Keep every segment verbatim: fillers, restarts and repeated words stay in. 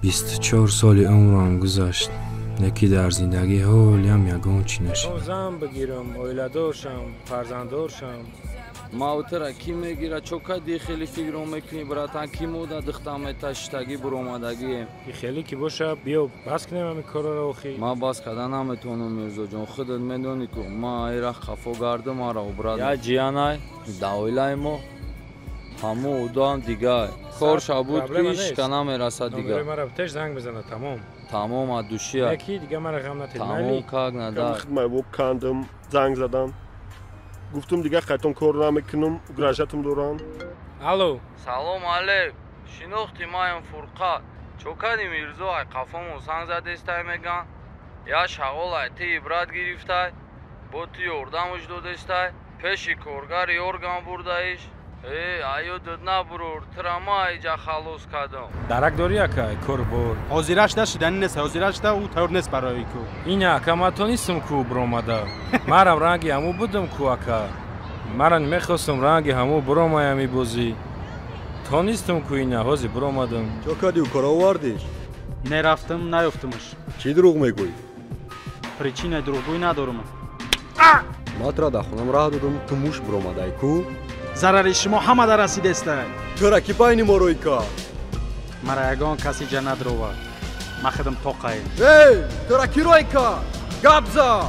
بیست و چهار سالی عمرم گذشت. یکی در زندگی حالیم یگان چی نشد. زن بگیرم، اویلادار شم، فرزنددار شم. ماوتر کی میگیره چوکا خیلی فکر میکنی براتن کی مودا دختم تشتگی برآمدگی خیلی کی باشه بیا بس کنیم همین کارا رو اخی. ما بس کردن نمیتونم میرزا جان خودت میدونی که ما ایرا خفا گردم ما را براد یا جیانای داویلای ما همو اودان دیگه کار شابود پیش کنم میرسه دیگه ما را بتش زنگ بزنه تمام تمام ادوشیا یکی دیگه ما را غم نتید تمام کاغ ندار خدمت کندم زنگ زدم گفتم دیگه خیتون کار نمیکنم گراشتم دوران الو سلام علیک شناختی مایم فرقات چوکادی میرزا ای قفامو سنگ زده استای میگن یا شغل ای تی براد گرفتای با تی اردمش داده استای پیشی کارگر یورگان بردایش ای ایو ددنا برور ترما ایجا خلاص کردم درک داری اکای کار بر حاضرش نشدن نیست حاضرش ده او طور نیست برای کو این اکا ما تو نیستم کو برآمده مرم رنگی همو بودم کو اکا مرن میخواستم رنگی همو برآمایم میبوزی تو نیستم کو این حاضر برآمدم چوکادی و کار آوردیش نرفتم نیافتمش چی دروغ میگویی پریچینه دروغگویی ندارم ماترا دخونم راه دادم تو موش برآمده کو ضرر شما همه در رسیده است تو کی پایینی مارویکا مرا یگان کسی جا ندروه ما خدم توقعی ای تو کی رویکا گابزا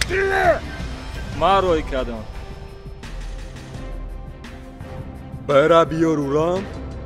ما روی کردم برا بیارورم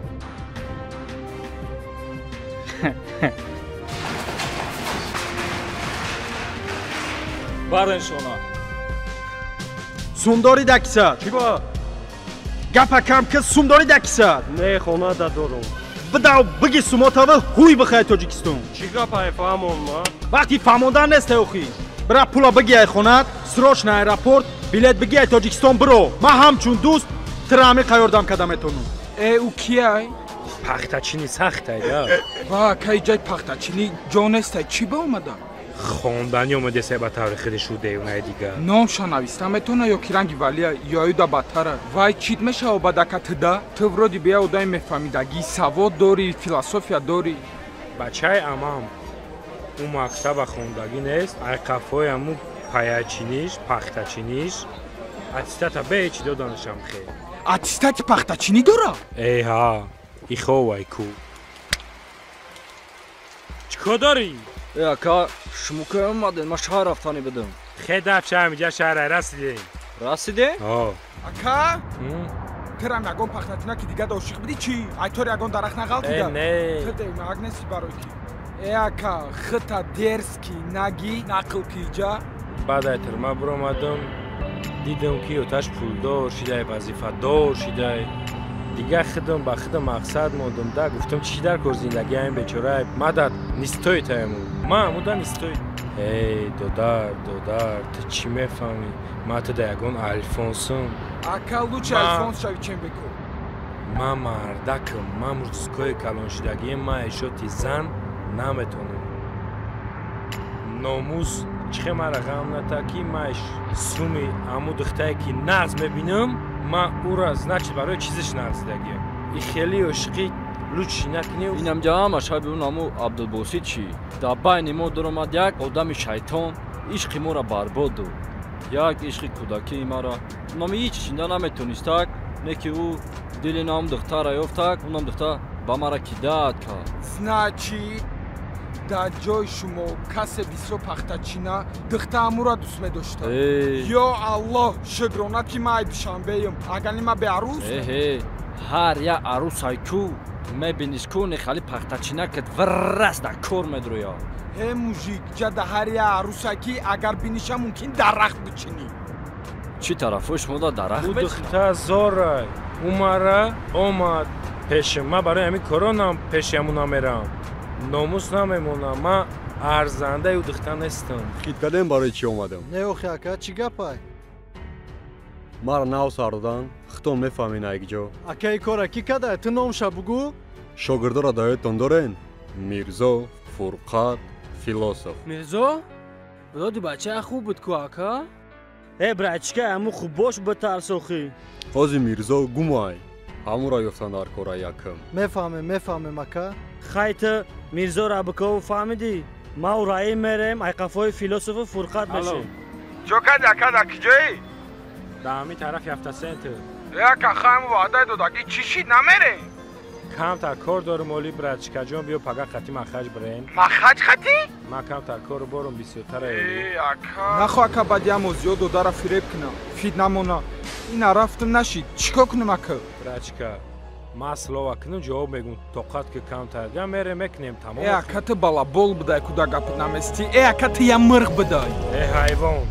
بارن شما سومداری دکسد چی با گپا کم که سومداری دکسد نه خونه دادورم بداو بگی سوماتاوه هوی بخواه تاجیکستان چی گپای فهمون ما وقتی فهموندن نیست اوخی برا پولا بگی ای خونت سروش نه ایرپورت بیلت بگی ای تاجیکستان برو ما همچون دوست ترامی قیاردم کدمتونو ای او کیای؟ پختچینی سخته یا وا کی جای پختچینی جانسته چی با اومدن؟ خوندنی اومده سه با تاریخ شده اونای دیگه نامشان نویستم اتونا یا کیرنگی ولی یا ایدا بدتره وای چیت میشه او بدکت ده تو ورودی بیا اودای میفهمیدگی سواد داری فیلسوفیا داری بچه امام اون مکتب خوندگی نیست ای قفای همون پیاچینیش پختچینیش اتستاتا به چی دو دانشم خیلی اتستاتی پختچینی داره؟ ای ها ای خواه کو چکا داری؟ ای اکا شما که اومدین ما شهر رفتانی بدم خیلی دفشه همینجا شهر رسیدیم رسیده؟ آه اکا؟ ترم یگان پختچینا که دیگه داشیق بدی چی؟ ای طور یگان درخ نغلط ای دیگه نه خده نگ نسی برای کی ای اکا خطا درس کی نگی نقل کی جا بعد ایتر ما برامدم دیدم که اوتش پولدار شده وظیفه دار شده دیگه خودم با خودم مقصد موندم ده گفتم چی در کار زندگی این بیچاره مدد نیستوی تایمو ما همودا نیستوی ای دودار دودار تو چی میفهمی ما تو دیگون الفونسم اکا لوچه الفونس شوی چین بکن ما مردکم ما مرزکوی کلان شدگی ما ایشوتی زن نمیتونم ناموس چه مرا غم نتاکی ماش سومی امو دختایی که نغز میبینم ما او را از نچه برای چیزش نغز دگیم ای خیلی عشقی لوچی نکنیم اینم جا هم اشای بیون امو عبدالباسی چی در بین ما در آمد یک آدم شیطان عشقی ما را برباد یک عشقی کودکی ما را نامی هیچ چینده نمیتونستک نه که او دل نام دختر را یافتک اونم دختر با ما را کیداد کرد значит در جای شما کس بیسو پختچینا دخته امو را دوست می داشته یا الله شگرانت که ما ای بشنبه ایم اگر نیم به عروس هر یا عروس های کو میبینیش کونه خالی پختچینا کت ورست در کور میدرویا هی موژیک جا ده هر یا عروس های که اگر بینیشه ممکن درخت بچینی چی طرفش مودا درخت او بچینی؟ دخته زاره اومره اومد پیش ما برای همین کارانم پیش همون نمیرم ناموس نمیمونم ما ارزنده او دختر نیستم خیتکدم برای چی اومدم نه اوخی اکا چی گپای مرا ناو ساردن خطون میفهمین ایگجا اکا ای کارا کی کده تو نامشا بگو شاگردا را دایتون دارین میرزا فرقات فیلسوف میرزا دادی بچه خوب بود کو اکا ای برچکه همو خوب باش بترس اخی حاضی میرزا گمای همو را یفتن در کارا یکم میفهمه میفهمه مکا خایت میرزا را بکو فهمیدی ما و رای میرم ای قفای فیلسوف فرقت بشه چوکا دکا دکجایی دامی طرف یافته سنت یا که خواهم وعده دو داگی چیشی نمیره کم تر کار دارم مولی برچکا جان بیو پگه خطی مخرج برین مخرج خطی؟ ما کم تر کار برم بیسیوتر ای اکا نخواه که بدی همو زیاد و داره فریب کنم فید نمونا این رفتم نشید چیکار کنم اکا؟ برچکا ما سلوه کنم جواب میگم توقت که کم تر گم میره میکنیم تمام ای اکا تو بالا بول بدای کدا گپت نمیستی ای اکا تو یه مرغ بدای ای حیوان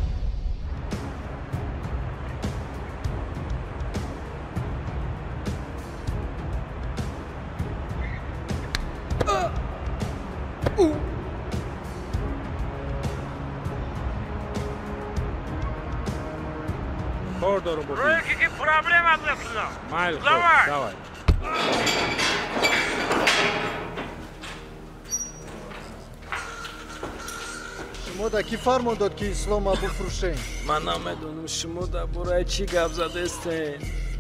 کار دارم بودی روی که که پرابلم هم نکنم مایل خوب دوای شما دا کی فرمان داد که اسلام ها بفروشین؟ من نمیدونم شما در برای چی گپ زده استین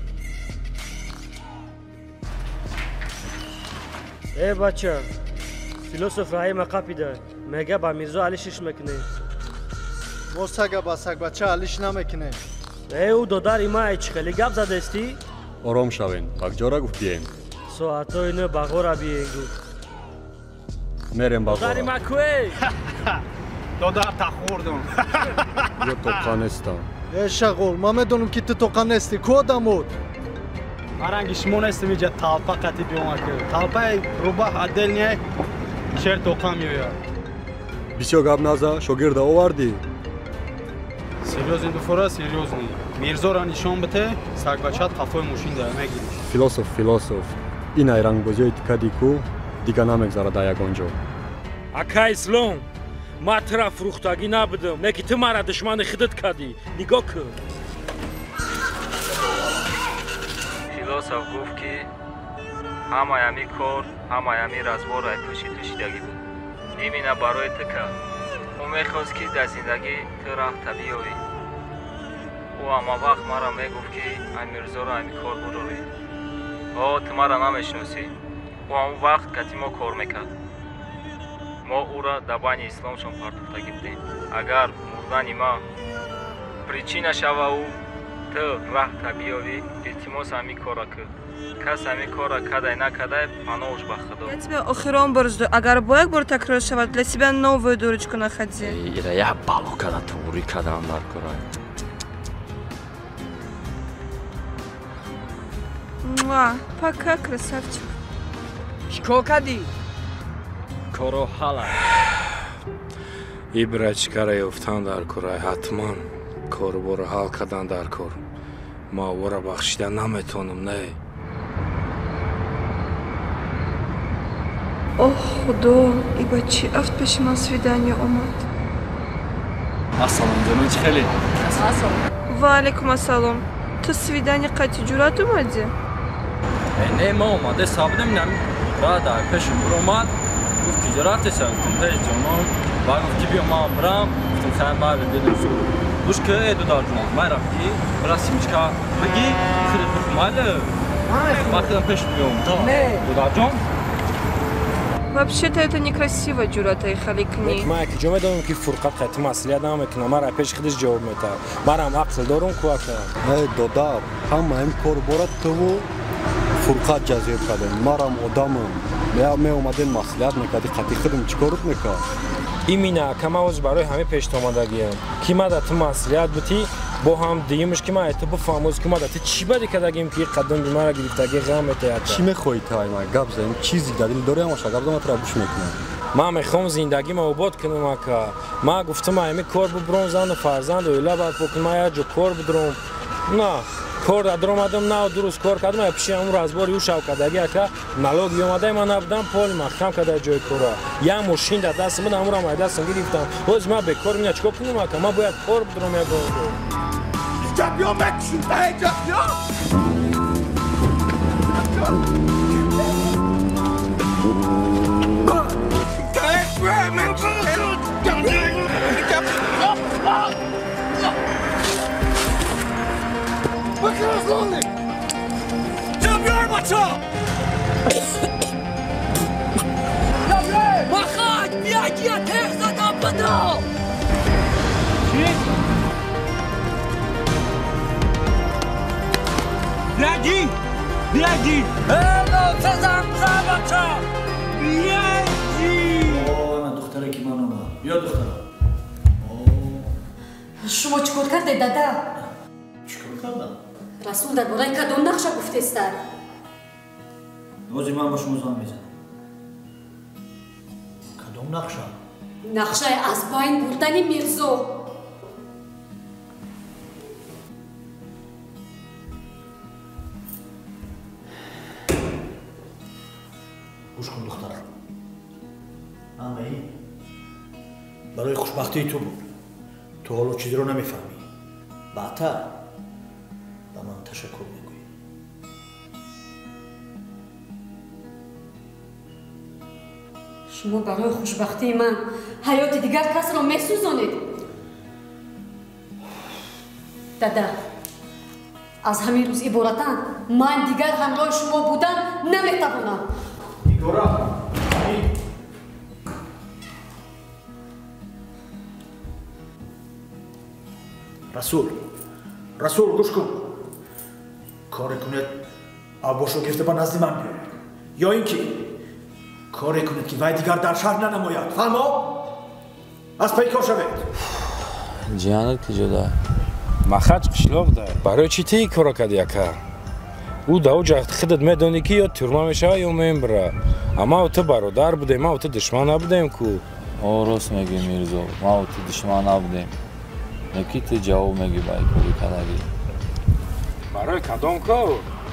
ای بچه فیلسوف رای مقاپی ده میگه با میرزا علی شش میکنه ما سگا با سگ بچه علیش نمیکنه ای او دادار ایما ای چخلی گپ زده استی؟ آرام شوین بگجارا گفتیم ساعتا اینو بغورا بیینگو میرم دادار بغورا ایما کوی دادار تا خوردم یه توقع نستا ای شغول ما میدونم که تو توقع نستی کدامود مرنگی شما نستم اینجا طالپا قطی بیوم که طالپا روبا عدل نیه شیر توقع میویا بیسیو گاب نازا شوگرد آوردی سریوز این دو فرا سریوز نی میرزا را نشان بده سگ بچه قفای موشین داره میگیری فیلسوف فیلسوف این ایران گوزیوی تکدی کو دیگه نمیگذاره دا یگونجو اکا اسلام ما ترا فروختگی نبودم نکی تو مرا دشمن خودت کردی نگاه کن فیلسوف گفت که همه همی کار همه همی رزبار رای پوشی توشیدگی بود ایمینا برای تو کرد او میخواست که در زندگی تو راه طبیعی او اما وقت مرا میگفت که این میرزا را همی کار بروی او تو مرا نمیشناسی او اون وقت کتی ما کار میکرد ما او را در بین اسلام شون پرتوخته گفتیم اگر مردن ما پریچینه شوه او تو راه طبیعی التماس همی کارا کرد کس همی کارا کدای накадай панош ба худо Я тебя охирон борзду. Агар бо як бор такрор шавад, для себя новую дурочку находи. ира я бало када тури кадам бар корай Муа, пока, красавчик. چیکار کردی؟ коро ҳала ای برچکا یافتن در کار حتما کار برو حل کردن در کار ما ورا بخشیدن نمیتونم نه Ох, худо, и бачи авт пеши ман свидание омад. ассалом ҷаноб чӣ хеле Ва алейкум ассалом. Ту свидание қати ҷурат омади? не ма омаде сабдем нами брада пеши буромад гуфт тиҷоратеша гуфтам пеш ҷонон ва гуфти биё ман бирам гуфтам хаям байре дидам шу душ ки э дудар ҷон май рафти бира симичка бигӣ хирит бихумайли ман хидам пеш биём дудар ҷон Вообще-то это некрасиво, Джурат Айхали кни. ما که جمعه دارم که فرقت قطعی مسئولیت نمیکنه مرا پیش خودش جواب میده مرا هم عقل دارم که ای دادار همه این کار برات تو فرقت جذب کردن مرا هم آدمم بیا می اومدین مسئولیت میکردی قطعی خودم چیکارت میکرد ایمینا که ما از برای همه پیش آمدگیم که ما در تو مسئولیت بودی با هم دیگه‌مش که ما ات بفهموز که ما در تو چی بدی کردیم که قدم به مرا گرفتگی غم میتهد چی میخوای تا ما گپ زدیم چیزی در دل داری اما شگرد ما ترا گوش میکنم ما میخوام زندگی ما آباد کنم که ما گفتم ما همین کار ببرم زن و فرزند و اله بعد بکنم ما یه جو کار بدرم نه کار دادرم آدم نه درست کار کردم یا پیش امور از باری او شو کردگی که نالوگی اومده من نبودم پول محکم کرده جای کارا یا ماشین در دست من امور ما دستم گرفتم باز ما به کار میاد چیکار کنم که ما باید کار بدرم یا Stop your action! Hey, stop your! Stop your بیاجی بیاجی هلو سزم زبچه بیاجی اوه من دختره که منو بیا دختره شما چیکار کرده دادا؟ چیکار کردم؟ رسول درباره کدام نقشه گفته است؟ روزی من با شما زن میزنم کدام نقشه؟ نقشه از بین بردن میرزا گوش کن دختر اما این برای خوشبختی تو بود تو حالا چیزی رو نمیفهمی بعدتر به من تشکر میگویی شما برای خوشبختی من حیات دیگر کس را میسوزانید دادا از همین روز عبارتاً من دیگر همراه شما بودن نمیتوانم دیگران رسول رسول گوش کن کاری کنید عباشو گرفته با نزد من بیارید یا اینکه کاری کنید که وی دیگر در شهر ننماید فرما از پیکار شوید جیانت که جدا مخاچ قشلوق ده برای چی تی کارا کردی اکا او داو جخت خودت میدونی که یا تورما میشه یا میبره اما تو برادر بوده ما تو دشمن نبودیم کو درست میگی میرزا ما تو دشمن نبودیم نکی تو جواب میگی بای کوری کداگی برای کدام کار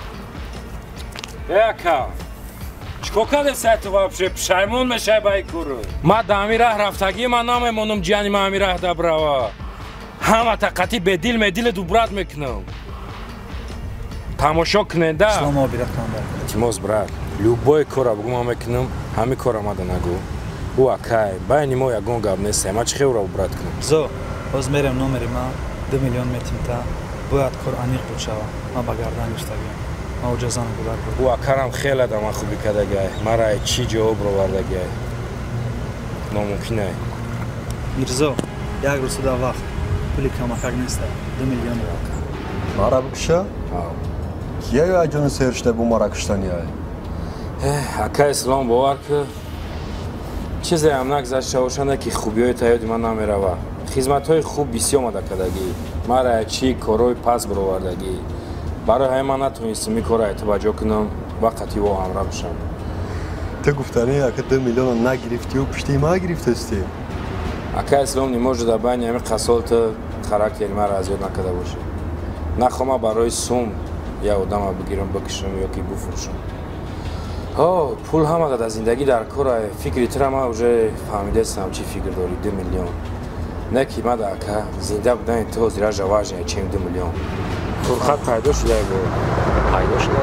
اکا چیکار کردی سایت وابشه پشیمون میشه بای کورو ما دامی راه رفتگی من نمیمونم جانی ما می راه دبروا همه تقتی به دل می دل دوبرات میکنم تماشا کننده شما بیرت کنم تیموز برات любой کارا بگو ما میکنم همین کارا ما نگو او اکای بین ما یگون گاب نیست ما چه خیلی رو برات کنم زو باز میرم نمره ما دو میلیون میتیم تا باید کار انیق بود شوا ما با گردنش تگیم ما او جزانه بودار بود او اکارم خیلی دم خوبی کده گه مرا چی جواب رو ورده گه ناممکنه میرزا یک روز دا وقت پولی کمکک نیست دو میلیون رو مارا بکشه؟ کیه یا اجون سرشته بو مارا کشتنی های؟ اکا اسلام باور که چیزی هم نگذشته باشنده که خوبی های تایید من نمیروه خدمت های خوب بسیار آمده کدگی مرا چی کاروی پس برآوردگی برای همه من نتونستم این کار توجه کنم وقتی او همراه بشم تو گفتنی اکا دو میلیون نگرفتی و پشتی ما گرفتستی اکا اسلام نموجه در بین همین قصالت خراکتری مرا از یاد نکده باشه نخواهم برای سوم یا آدم بگیرم بکشم یا که بفروشم ها پول همه در زندگی در کار فکری تر ما اوجه فهمیده هستم چی فکر داری دو میلیون نه که ما در که زنده بودن تو زیرا جواجه چیم دو میلیون فرقت پیدا شده بود پیدا شده؟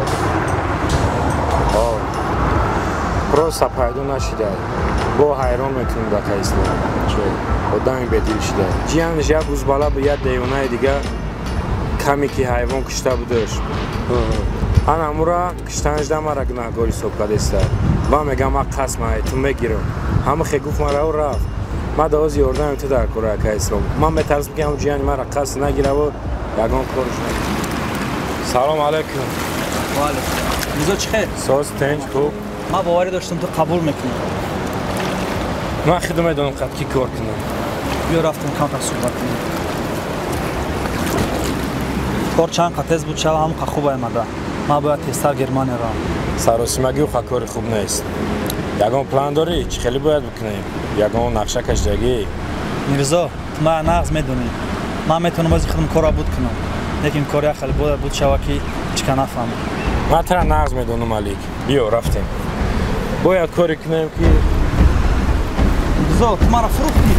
ها پروسا پیدا نشده با حیران میکنم در که اسلام آدمی بدیل شده جیانش یک روز بالا به یک دیونه دیگه کمی که حیوان کشته بودش آن امورا کشتنش دم را گناهگاری صحبت است و میگم ما قسم تو میگیرم همه خیلی گفت مرا و رفت ما دوازی اردم تو در کره که اسلام من به طرز میگم جیان مرا قسم نگیره و یگان کارش نگیره سلام علیکم و علیکم میزا چه خیر؟ ساز تنج خوب ما باوری داشتم تو قبول میکنی من خیلی میدونم قد کی کار کنم بیا رفتم کانتر صحبت کنیم کار چند قطعز بود شب هم خوب آمده ما باید تستر گرمانی را سراسیمگی و کار خوب نیست یگان پلان داری چی خیلی باید بکنیم یگان نقشه کشدگی میرزا تو ما نغز میدونی من میتونم بازی خودم کار بود کنم لیکن کاری خیلی باید بود شوا که چکا نفهم من ترا نغز میدونم ملیک بیا رفتیم باید کاری کنیم که میرزا تو ما را فروختی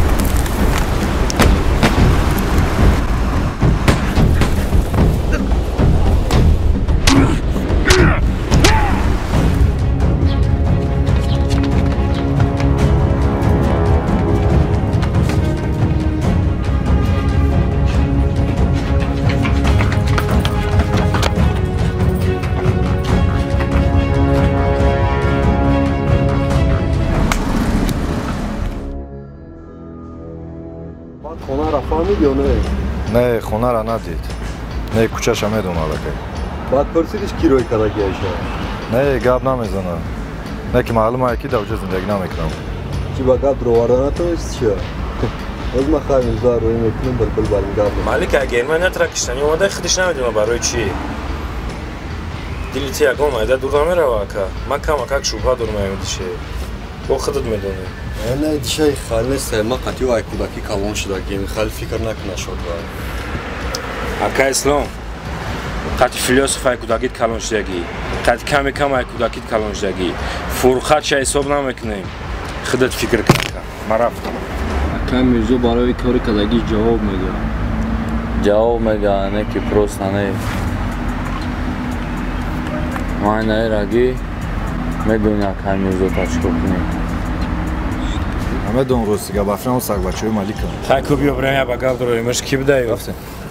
خونه را فهمید یا نه؟ نه خونه را ندید نه کوچه‌ش میدونم الکی باید پرسیدش کی روی کداگی ایشه نه گاب نمیزنه نه که معلومه کی دوجه زندگی نمیکنم چی با گاب روارانه تو است چه از ما خواهیم میزار روی میکنم بلبل برمیگرد مالک اگر من نترکشتنی اومده خودش نمیدونم برای چی دیلیتی اگه اومده دور نمیره واکا من کم اکاک شوبها دور میمیدیشه با خودت میدونی نه دیشه خال نیست ما قطعی وای کودکی کلان شده گیم خال فکر نکنه شد وای اکا اسلام قطعی فیلسوفای کودکیت کلان شدگی قطعی کمی کم ای کودکیت کلان شدگی فرخت چه حساب نمیکنیم خودت فکر کن من رفتم اکا میرزا برای کاری کدگی جواب میگه جواب میگه نه که پروست نه ما نه راگی میدونی اکا میرزا تشکر کنی همه دون روز دیگه بافرام سگ بچه‌ی مالیک خیلی خوبی برای با گاب دروی مش کی بدهی رفتم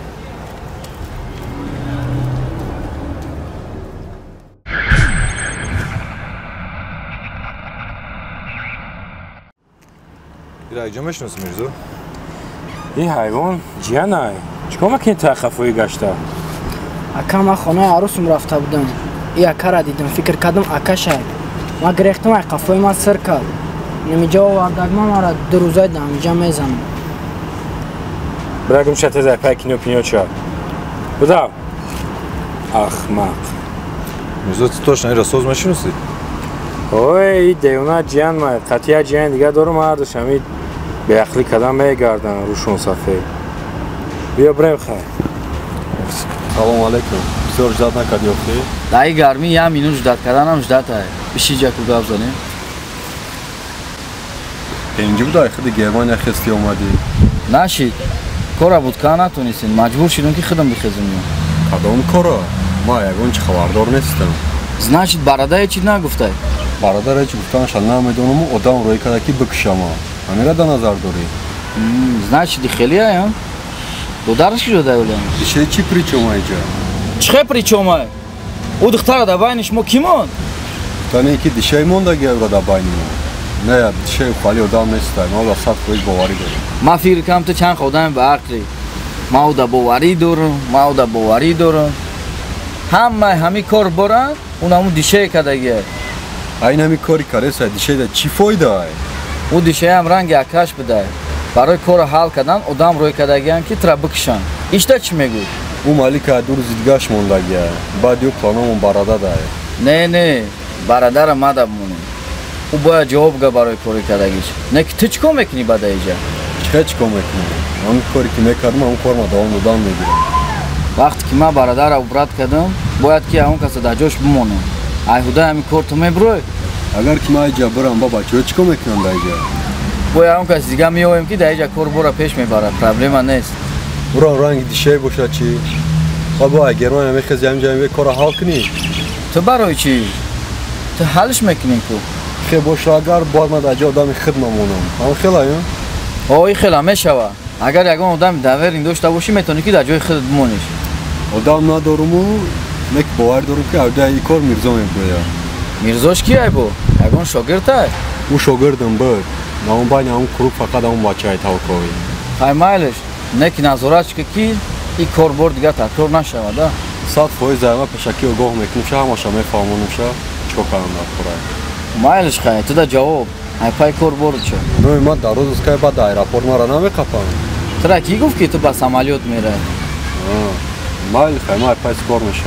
ایرای جمعش نوست میرزو این حیوان جیانه چکار مکنی تا خفایی گشته اکا ما خانه عروسم رفته بودم ای اکا را دیدم فکر کردم اکا شاید ما گرفتم ای قفای ما سر کرد نمیجا واردگما ما را دو روزای دمیجا میزنم برگم شده در پیکنی و پینیو چه بودم اخمق میرزو توش نه رسوز مشینوسی اوه ای دیونا جیان ما قطعی جیان دیگه دارو مردش همین به اخلی کدام میگردن روشون صفحه بیا بریم خیلی سلام علیکم بسیار جداد نکردی اختی؟ دایی گرمی یه مینو جداد کردن هم جداد های بشی جا کو گاب زنیم اینجا بود خیلی گرمان نخستی اومدی نشید کارا بود که نتونستین مجبور شدیم که خودم بخزیم کدام کارا؟ ما یکون چه خبردار نیستم значит برادر چی نگفته برادر چی گفتن شل نمیدونم و آدم روی کدکی بکشم همین را در نظر داری значит خیلی هایم دو درش شده ولیم دیشه چی پریچوم اینجا چه پریچوم او دختر در بینش ما کیمان تانی که دیشه مونده گیر را در بینمون نه دیشه خالی آدم نیسته ما در صد خودش باوری داریم ما فکر کنم تو چند خودم به عقلی ما در باوری دارم ما در باوری دارم همه همی کار برن اون همون دیشه کدگیه این همی کاری کاره سای دیشه ده چی فایده های؟ او دیشه هم رنگ اکش بده برای کار حل کردن آدم روی کدگیه که ترا بکشن ایشتا چی میگو؟ او مالی که دور زیدگاش موندگیه بعد یو پلانمون براده ده نه نه براده را مده بمونیم او باید جواب گه برای کاری کدگیش نه که تو چکو میکنی بده ایجا؟ چه چکو میکنی؟ اون کاری که میکردم اون کار ما دوام دادم میگیرم وقتی که ما برادر را عبرت کردم باید که اون کسی در جاش بمونه ایهوده همی کار تو میبروی اگر که ما اینجا برم با بچه ها چکو میکنم در اینجا باید اون کسی دیگه میویم که در اینجا کار برا پیش میبره پرابلم نیست برا رنگ دیشه باشه چی؟ بابا اگر ما نمیخوزی همینجا همین کار حل کنی تو برای چی؟ تو حلش میکنی کو خیلی باشه اگر باید ما در جا آدم خدمه مونم همون خیلی هایم؟ آوی خیلی میشوه اگر یکان آدم داور این داشته باشی میتونی که در جای خودت بمونیش آدم ندارم و نک باور دارم که اوده ای کار میرزا میگوید میرزاش کیه بو؟ یکان شاگرد های؟ او شاگردم بود نه اون باید اون کروب فقط اون بچه های توکاوی خیلی مایلش نکی نظارت که کی این کار بار دیگه تکرار نشود ده صد فایز همه پشکی و گاه میکنم شه همه شما میفهمونم شه چکو کنم در خورای مایلش خیلی تو در جواب های پای کار بارد شه نه من در روز که بعد در ایراپورت ما را نمیقفم ترا کی گفت که تو بس عملیات میره؟ مایل خیلی ما پای سکار میشم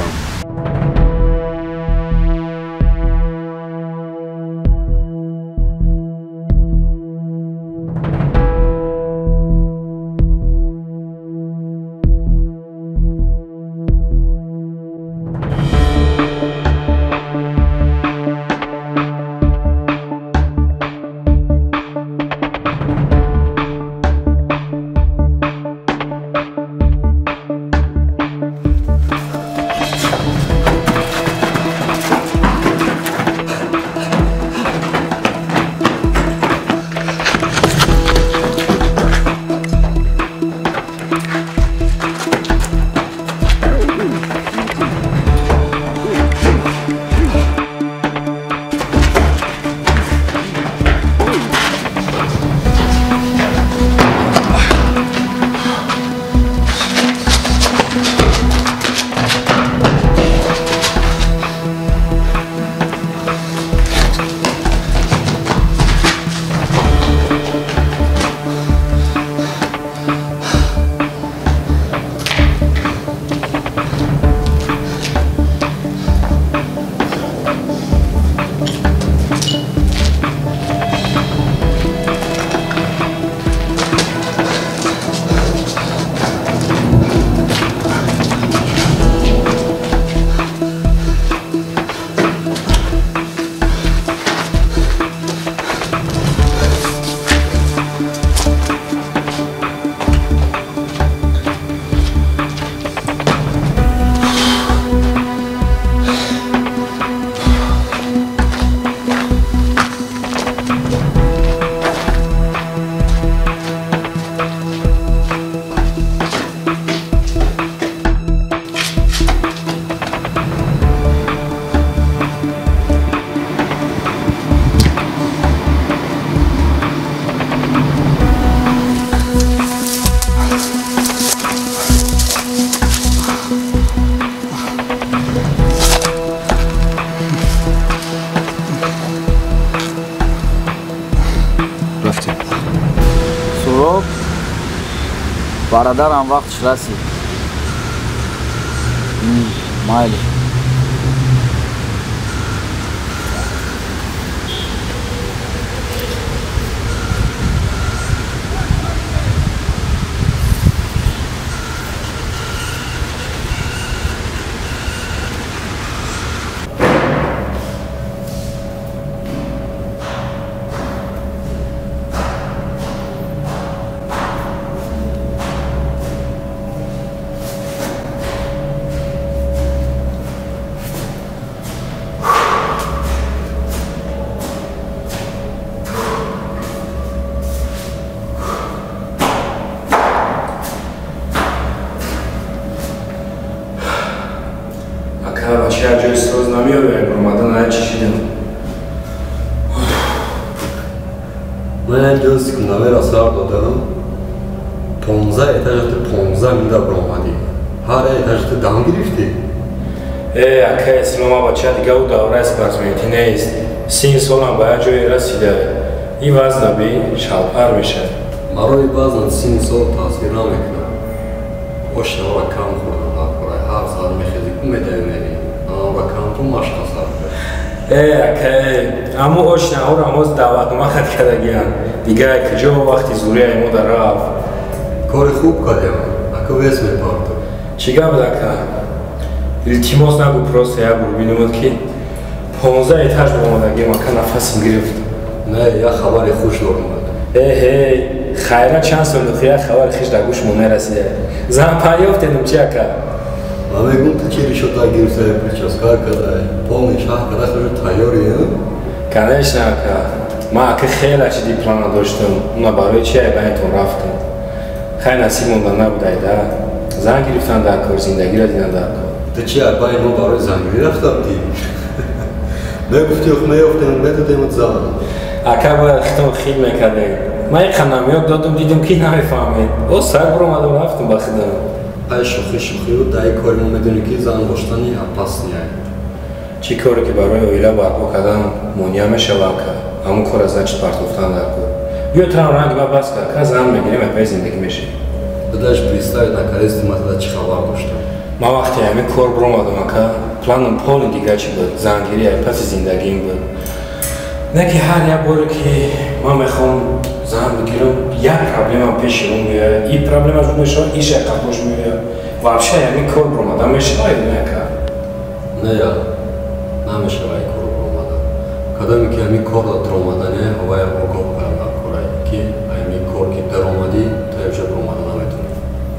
бародарам вақтш расид. Майли. Чья джойс рознамёвая, громадан айчишидем. Mən göz kunavera sar dodam. پانزده etaجت پانزده میده برآمدی. هر etaجت دام گرفتی. ای اکه اسلام بچه دیگه او دوره اسپارتمنتی نیست. سین سالم باید جوی رسیده. این وزن بی شلپر میشه. مرای وزن سین سال تصویر نمیکنم. باشه را کم خوردم نکنه. هر سال میخیزی کمی دیمینی. آن را کم تو مشتا سر بر. ای اکه امو آشنا ها را موز دعوت ما خد کردگیان. دیگه کجا وقتی زوری ایمو در رفت. کار خوب کردیم. اکه ویس میپارد. چیگه بده که؟ التماس نگو پروسه یا ببینم که پانزده etaج برآمدگی ما که نفسم گرفت. نه یا خبر خوش نورمد. ای هی خیره چند سال خیلی خبر خوش در گوش مونه رسیده. زن پریافت دیدم چیه که؟ من میگم تو چی ریشو تا گرفته پرچاس کار کرده. پول نشاه کرده خود تایوری نه؟ کنش نه که ما که خیلی چیزی پلان داشتم. اونا برای چیه بینتون رفتم. خیلی نصیب موندن نبوده ایده. زن گرفتن در کار زندگی را دیدن در کار. تو چی اربای ما برای زنگیری رفتم دی؟ نگفتی اخ میافتم بدادم زن. اکه باید اختم خیل میکرده. من یک خنمیاک دادم دیدم که نمیفهمید. او سر برآمدم رفتم با خودم. ای شوخی شوخی و دای کاری ما میدونی که زن داشتنی اپاس نیه. چی کاری که برای اویلا برپا کردن مونیا میشه واقعا. همون کار از اچ پرتوفتن در کار. بیا ترام رنگ با بس که زن میگیریم اپای زندگی میشه. بداش بریستای نکردی مثلا چی خبر داشتم. ما وقتی همین کار برآمدم که پلانم پول دیگه چی بود. زنگیری پس زندگیم بود. نه که هر یک باری که ما میخوام زن بگیرم یک پرابلم هم پیش رو میاد. این پرابلم از اونشا ایش اقباش میاد. وابشه همین کار برآمدم میشه باید نکرد. نه یا نمیشه باید کار برآمدم. کدامی که همین کار در آمدنه هوای آگاه پیدا کنه که همین کار که در آمدی تایشه برآمدن نمیتونی.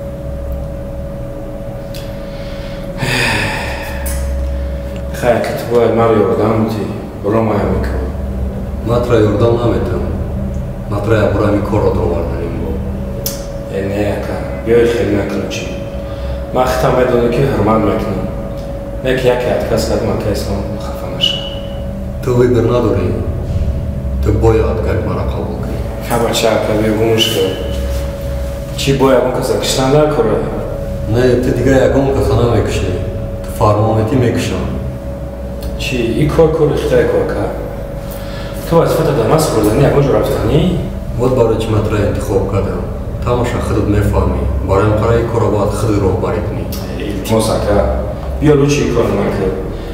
خیلی که تو باید مرا یاردم بودی برای ما همین کار. من ترا یاردم نمیتونم. من ترا برای همین کار را در آوردنیم با. ای نه که بیای خیلی نکنم چی. من ختم بدونه که هرمان میکنم. نه که یکی اتکس کدم که اسلام خفه نشه. تو ویبر نداری. تو باید گرد مرا قبول کنی. که بچه که بیگونش کن. چی باید اون کسا کشتن در کاره؟ نه تو دیگه یکم کسا نمیکشی. تو فرمانیتی میکشم. چی؟ این کار کار اختیار کار که؟ تو از فتح دمست بردنی یکم جو رفتنی؟ بود برای چی من ترا انتخاب کردم. تماشا خودت میفهمی. برای این قرار کار را باید خود رو باری کنی. التماس که بیا لو چی کار نکرد.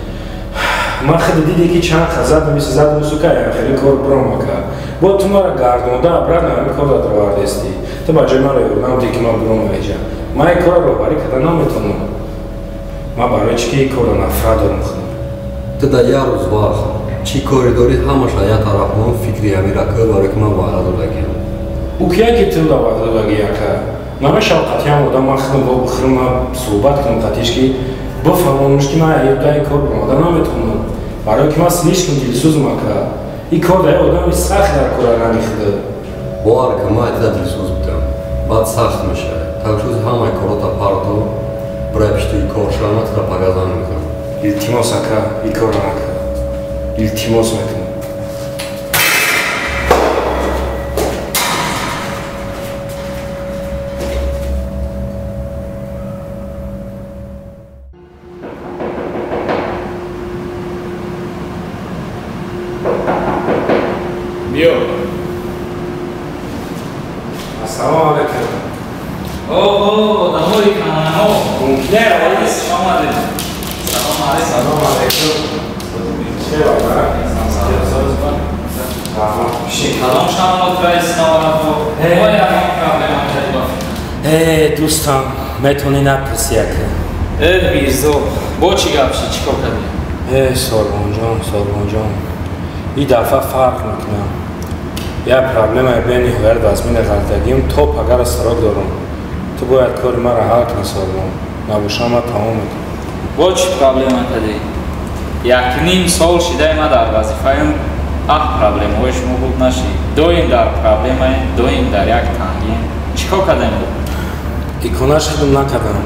من خود دیدی که چند خزد میشه زد و سوکه خیلی کار برام کرد. با تو مرا گردونده برای نمی کار داد رو واردستی. تو با جای مرا یوردم دیگه من برام میجا. من این کار رو باری کردن نمیتونم. من برای چی که این کار نفرت دارم خودم. تو در یه روز وقت چی کاری داری همش یه طرف من فکری همی را که برای که من وارد بگیم. او کیا که تو دا وارد بگیم که من شوقتی هم بودم من خودم با بخورم من صحبت کنم قطعیش که بفهمونش که من یه دای کار برآمدن نمیتونم. برای که من سلیش کنم دلسوز ما که این کار در آدم سخت در کار نمیخوده. بار که من اتدا دلسوز بودم. بعد سخت میشه. تا چوز همه کارتا پارتو برای پشت این کار شامت را پاگازان میکنم. التماس که این کار نکرد. التماس میکنم. بیا. السلام علیکم. اوه نه آقاییست شما دید سلام علیکم سلام علیکم چه باید؟ سلام شما رئیس نوارد ای دوستان میتونی نپرسی اکه ای میرزا با چی گفشی چی کار کردی؟ ای ساربان جان ساربان جان این دفعه فرق میکنم یه پرابلم های بینی هویرد از من غلطگیم تو پگر استراک دارم تو باید کار مرا حل کنی ساربان نباشم ما تمام میکنم با چی پرابلم کردی؟ یک نیم سال شده ما در وظیفه‌ام آه پرابلم های شما بود نشید دویم در پرابلم های دویم در یک تنگیم چی کار کردیم بود؟ ایکوناش خودم نکردم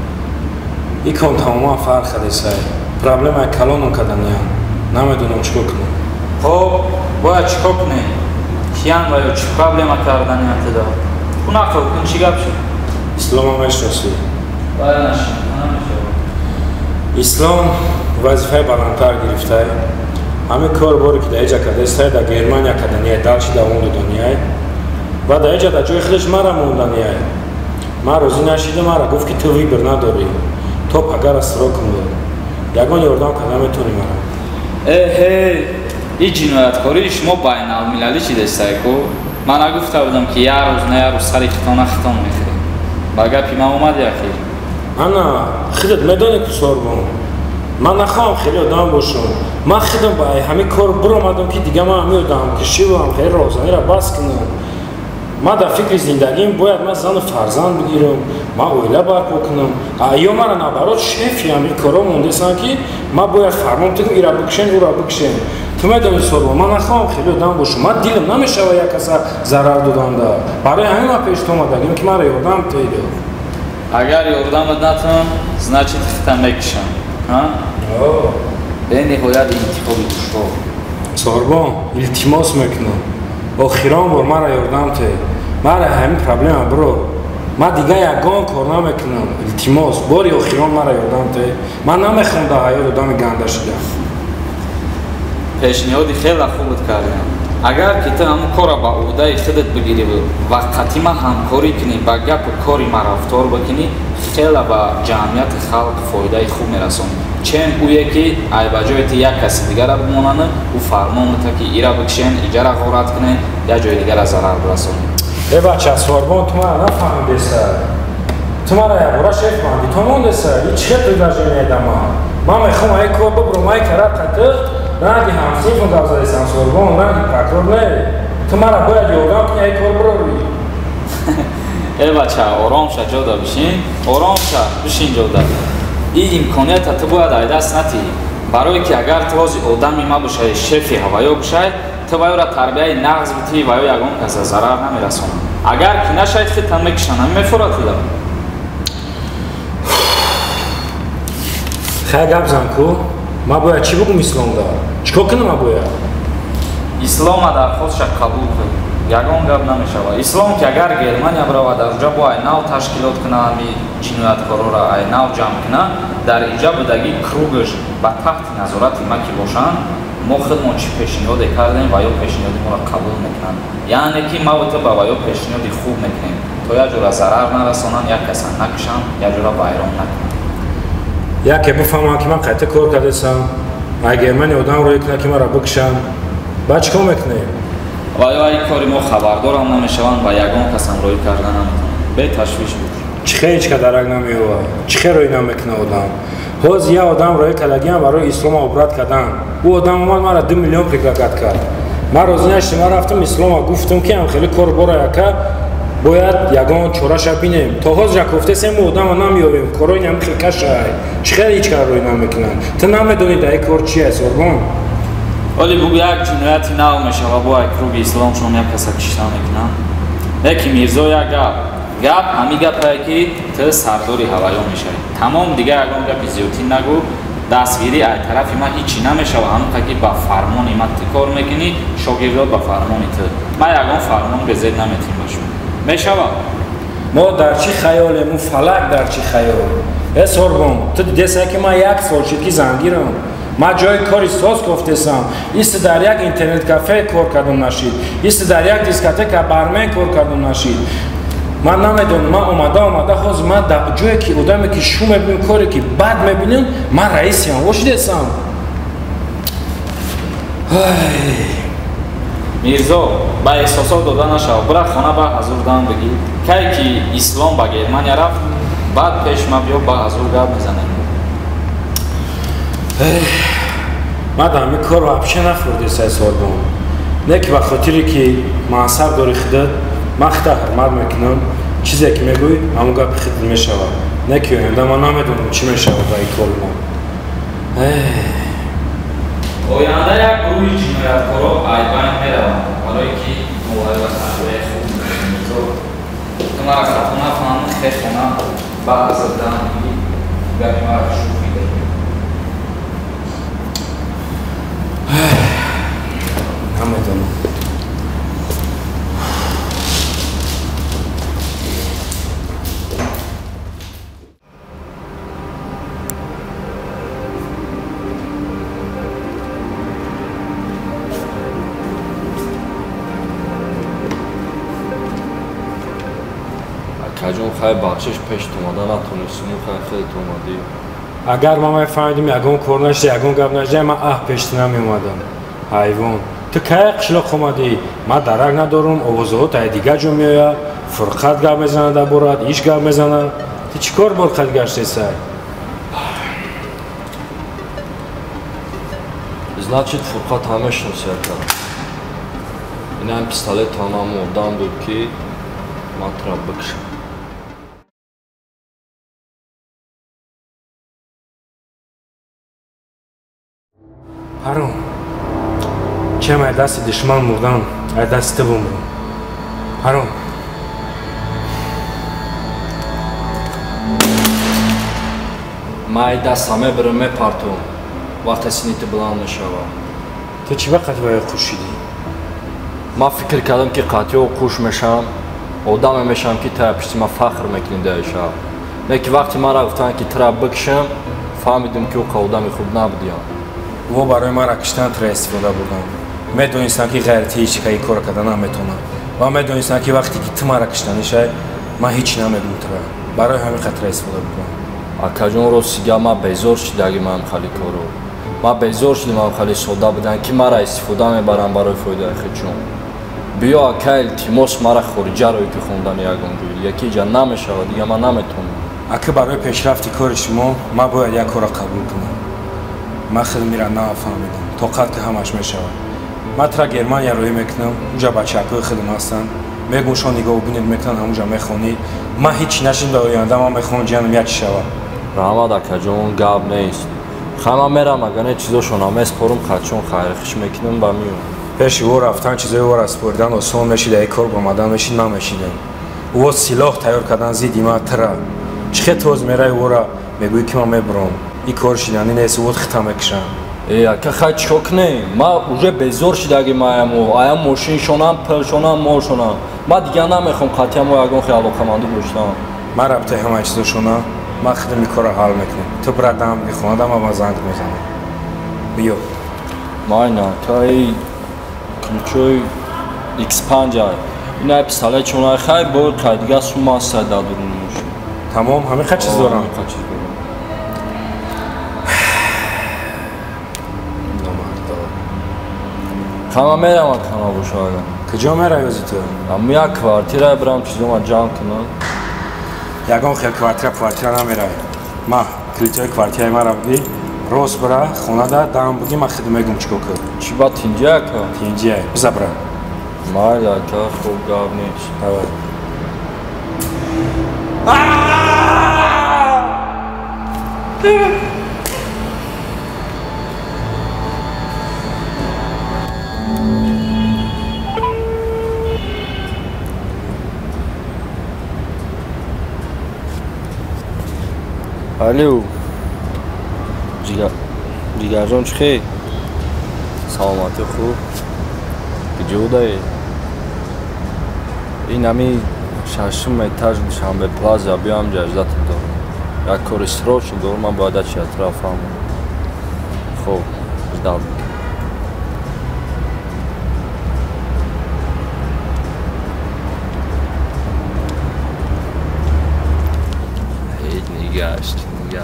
ایکون تمام فرق خیلی سای پرابلم های کلانم کردن یا نمیدونم چی کنم خب باید چی کنی؟ کیان باید چی پرابلم کردن یا تدا؟ اون اقل کن چی گپ شد؟ اسلام هم اشتاسی باید نشید اسلام وظیفه بلندتر گرفته همه کار باری که در اینجا کرده است در گرمانیا کردنیه دلچی در اون دنیای و در اینجا در جای خودش مرا موندنیه ما روزی نشیده مرا گفت که تو ویبر نداری تو پگر استراک کن داری یکان یاردم که نمیتونی مرا اه این جنایتکاری شما بین المللی چی دسته کو؟ من نگفته بودم که یه روز نه یه روز سری خطانه خطان میخوری با گپی من اومد یا خیر انا خودت میدونی که ساربان من نخواهم خیلی آدم باشم من خودم با همین کار برآمدم که دیگه من همین آدم که شیوام خیلی روزانه را بس کنم من در فکر زندگیم باید من زن فرزند بگیرم من اویله برپا کنم یا مرا نبرات شفی همین کارا مونده سن که من باید فرمان تکم ایرا بکشن او را بکشن تو میدونی ساربان من نخواهم خیلی آدم باشم من دیلم نمیشه و یک کسا ضرر دادن دا برای همین من پیش اومدم که من یاردم تیده اگر یاردمت نتونم значит خطا میکشم ها به نهایت انتخابی تو ساربان التماس میکنم آخران بار مرا یاردم ته مرا همین پرابلم برو من دیگه یکان کار نمیکنم التماس باری آخران مرا یاردم ته من نمیخوام در حیات آدم گنده شدم پیشنهادی خیلی خوبت کردم اگر که تو همون کار با عهده خودت بگیری و قطعا همکاری کنی با گپ کاری ما رفتار بکنی خیلی با جمعیت خلق فایده خوب میرسون چون او یکی ای بجایت یک کسی دیگر را بماننه او فرمان تا که ایرا بکشن ایجا را غارت کنه یا جای دیگر را ضرر برسونه ای بچه ساربان تو مرا نفهمیده سر تو مرا یک بارا شیف ماندی تو مونده سر این چه تو در جای نیدم من میخوام ای کار ببرم ای کرد تکر رنگی همسین کن دوزده سن ساربان رنگی پکرار نه تو مرا باید یاردم کنی ای کار بروی ای بچه آرام شد جادا بشین آرام شد بشین جادا این امکانیت تو باید ای دست نتی برای که اگر تو از آدمی ما باشه شفی هوایا باشه تو باید را تربیه نغز بیتی و یا یکان کسی ضرر نمیرسونه اگر که نشاید خیلی میکشن هم میفورد تو دارم خیلی گپ زن کو ما باید چی بگم اسلام دار چیکار کنم ما باید اسلام در خودش قبول کنه یگان گپ نمیشود اسلام که اگر گرمانیا برود در اونجا با نو تشکیلات کنه می جنایتکارا را نو جمع کنه در اینجا بودگی کروگش با تحت نظارت ما که باشن ما خودمون چی پیشنهاد کردیم و یا پیشنهاد ما را قبول میکنن یعنی که ما تو با یا پیشنهاد خوب میکنیم تو یا جورا ضرر نرسونن یا کسا نکشن یا جورا بایران نکنن یا که بفهمم که من قطع کار کردم اگر من آدم رو کنه که من را بکشم بعد چیکار میکنیم و یا این کاری ما خبردار هم نمیشوند و یگان کس هم روی کردن نمیتونن به تشویش بود چخه هیچ که درک نمیوه چخه روی نمیکنه آدم حاض یه آدم روی کلگی هم برای اسلام عبرت کردن او آدم اومد مرا دو میلیون پریکلگت کرد من روزی نشتی من رفتم اسلام ها گفتم که هم خیلی کار برای یکه باید یگان چورش بینیم تا حاض را گفته سیم آدم ها نمیویم کارای نمی خیلی کش های چخه هیچ که روی نمیکنن تو نمیدونی در این کار چیه سربان ولی بگو یک جنایتی نو میشه و با یک روی اسلام شما یک کسا کشتن میکنن یکی میرزا یک گپ گپ همی گپ هایی که تو سرداری هوایا میشه تمام دیگه اگرم گپی زیوتی نگو دستگیری ای طرفی من هیچی نمیشه و همون که با فرمان ایمت کار میکنی شاگردات با فرمان تو من یکم فرمان به زد نمیتونیم باشم میشه ما در چی خیالمون فلک در چی خیال ای سربان تو دیده که من یک سال شد که زنگیرم ما جای کاری ساز گفتم ایست در یک اینترنت کافه کار کردم نشید ایست در یک دیسکوتک برمن کار کردم نشید من نمیدونم من اومده اومده خواست من در جایی که آدمی که شو میبینم کاری که بد میبینم من رئیسی هم وش دیسم мирзо ба эҳсосот дода нашав бира хона ба ҳазурдан бигӣ кай ки ислом ба германия рафт баъд пеш ма биё ба ҳазур гап мезанем ман дар ҳамин кор вообще нафурди сесодум не ки ба хотире ки мансаб дори худат ман худта ҳурмат мекунам чизе ки мегӯй ҳамон гапи худ мешавад не ки оянда ман намедонам чӣ мешавад ба ин кори ман оянда як гурӯҳи ҷинояткоро аз байн мераванд барое ки мувоҳи ва тарбияи хуб мирзо ту мара хатона фаҳм хехона ба ҳазрдан гапи мара шуфи дем намедонам کجون خیلی بخشش پیش اومده نتونستیم خیلی خیلی اومدی اگر ما میفهمیدیم یگون کار نشده یگون گپ نشده من اه پیش نمی اومدم حیوان تو کی قشلاق اومدی من درک ندارم آوازها تا دیگه جو میآید فرقت گپ میزنه در برات ایش گپ میزنه تو چیکار برخت گشتی سر значит фурқат ҳамешон серкар инам пистолет ҳамаму одам буд ки ман тура бикшам ҳаром чем ай дасти душман мурдам ай дасти ту бумрам ҳаром ман ай даста мебирам мепартом вақте сини ту буланд мешавад ту чӣ вақт ваи қуш шидӣ ман фикр кардам ки қатъиё қуш мешавам одаме мешавам ки тая пишти ман фахр мекунӣ дар шаҳр леки вақти манро гуфтанд ки тура бикшам фаҳмидам ки оқа одами хуб набудиям во барои мара киштан тура истифода бурдам медонистам ки ғайрати ҳеҷ ка ин кора карда наметавонам ва медонистам ки вақте ки ту мара киштанишай ман ҳеҷ намегӯм тура барои ҳамин хатира истифода бурдам акаҷон ростига ман безор шидаги ман хали коро ман безор шидам ман хали сода будам ки мара истифода мебарам барои фоидаи худшон биё ака илтимос мара хориҷаро ки хондан ягон ҷой яки ҷа намешавад дига ман наметавонам ака барои пешрафти кори шумо ман бояд як кора қабул кунам ман хеле мира нафаҳмидам тоқат ки ҳамаш мешавад ман тура германия роӣ мекунам уҷа бачакҳои хеле мастанд мегӯм шо нигоҳубинед мекунанд ҳамуҷа мехонӣ ман ҳеҷ нашидам дар оянда ман мехоҳам ҷиянам як чӣ шавад раҳмат акаҷон гап нест хай ман мерам агане чизошона меспорам хатчон хайрихиш мекунам ба миём пеши ӯ рафтан чизои ӯро споридан осон мешид яи кор бомадан мешид намешидем ӯ силоҳ тайёр кардан зидди ман тура чӣ хел тоз мераи ӯро мегӯӣ ки ман мебурам ин кор шиданӣ нест ӯ хита мекушам э ака хай чико кунем ман уже безор шидаги маям аям мошиншонам пилшонам молшонам ман дига намехоҳам қатъиямо ягон хел алоқамандӣ доштам ман рабтаи ҳамаи чизошона ман худам ин корро ҳал мекунем ту бира дамги хонада ман ба занг мезанам биё майна кай ключои икс панҷ инай пистолетшонаи хай бо қайдига сума сай дадурунмуш тамом ҳамин ха чиз дорам хама меравам кана бошад куҷо меравёзи ту ам як квартира бирам чизома ҷамъ кунам ягон хел квартира квартира намеравӣ ма ключои квартираи маро бугӣ рост бира хонада дам бугӣ ман худ мегӯм чико кар чӣ ба тинҷи ака тинҷи биза бира майли ака хуб гап нест давай алло ҷигарҷон чӣ хел саломатӣ хуб куҷодаи ин ҳами шашум этаж душанбе плаза биёам ҷаизати дорам як кори срочно дорам ман бояд ачи атрафам хуб ждал